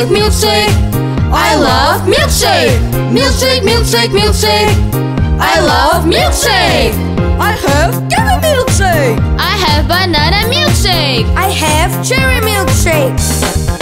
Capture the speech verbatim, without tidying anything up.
milkshake, milkshake. I love milkshake. Milkshake, milkshake, milkshake. I love milkshake. I have kiwi milkshake. I have banana milkshake. I have cherry milkshake.